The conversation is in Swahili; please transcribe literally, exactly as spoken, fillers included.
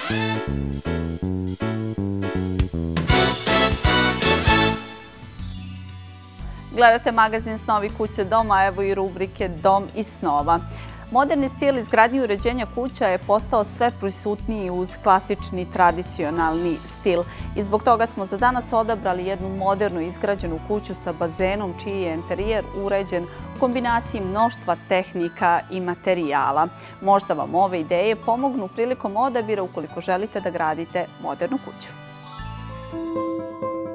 Gledate magazin Snovi kuće doma, evo i rubrike Dom i snova. Moderni stil izgradnje i uređenja kuća je postao sve prisutniji uz klasični tradicionalni stil. I zbog toga smo za danas odabrali jednu moderno izgrađenu kuću sa bazenom čiji je interijer uređen u kombinaciji mnoštva tehnika i materijala. Možda vam ove ideje pomognu prilikom odabira ukoliko želite da gradite modernu kuću.